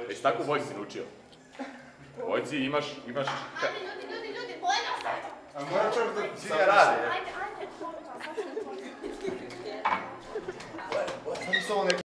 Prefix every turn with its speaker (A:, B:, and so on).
A: Jesi tako u vojsci naučio? U vojsci imaš...
B: Ajde, ljudi, bojno se!
C: A mora čovjek da cilja radi.
B: Ajde, molim vas, sad ću da